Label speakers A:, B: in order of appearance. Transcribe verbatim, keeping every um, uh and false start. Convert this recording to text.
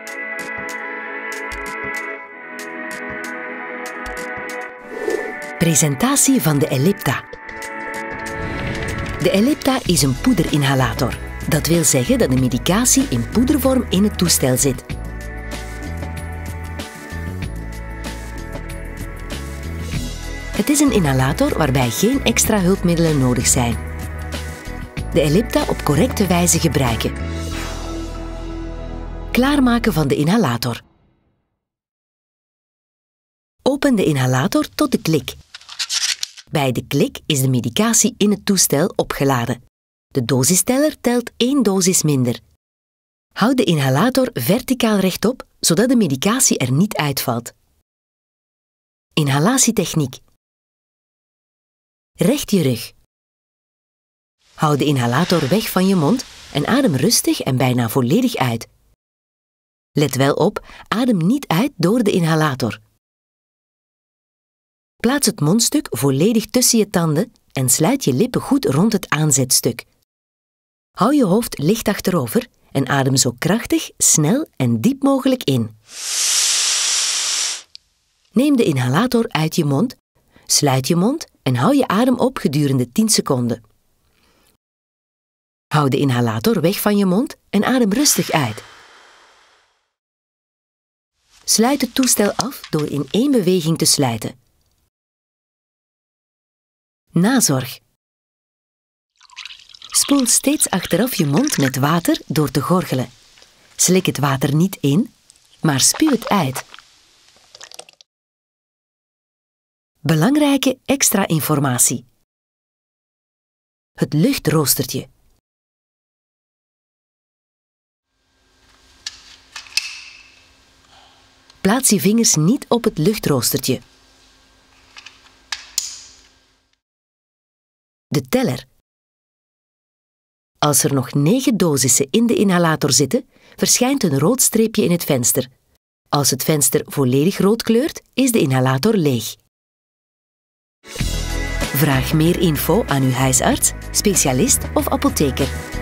A: Presentatie van de Ellipta. De Ellipta is een poederinhalator. Dat wil zeggen dat de medicatie in poedervorm in het toestel zit. Het is een inhalator waarbij geen extra hulpmiddelen nodig zijn. De Ellipta op correcte wijze gebruiken. Klaarmaken van de inhalator. Open de inhalator tot de klik. Bij de klik is de medicatie in het toestel opgeladen. De dosisteller telt één dosis minder. Houd de inhalator verticaal rechtop, zodat de medicatie er niet uitvalt. Inhalatietechniek. Recht je rug. Houd de inhalator weg van je mond en adem rustig en bijna volledig uit. Let wel op, adem niet uit door de inhalator. Plaats het mondstuk volledig tussen je tanden en sluit je lippen goed rond het aanzetstuk. Hou je hoofd licht achterover en adem zo krachtig, snel en diep mogelijk in. Neem de inhalator uit je mond, sluit je mond en hou je adem op gedurende tien seconden. Hou de inhalator weg van je mond en adem rustig uit. Sluit het toestel af door in één beweging te sluiten. Nazorg. Spoel steeds achteraf je mond met water door te gorgelen. Slik het water niet in, maar spuw het uit. Belangrijke extra informatie. Het luchtroostertje. Plaats je vingers niet op het luchtroostertje. De teller. Als er nog negen dosissen in de inhalator zitten, verschijnt een rood streepje in het venster. Als het venster volledig rood kleurt, is de inhalator leeg. Vraag meer info aan uw huisarts, specialist of apotheker.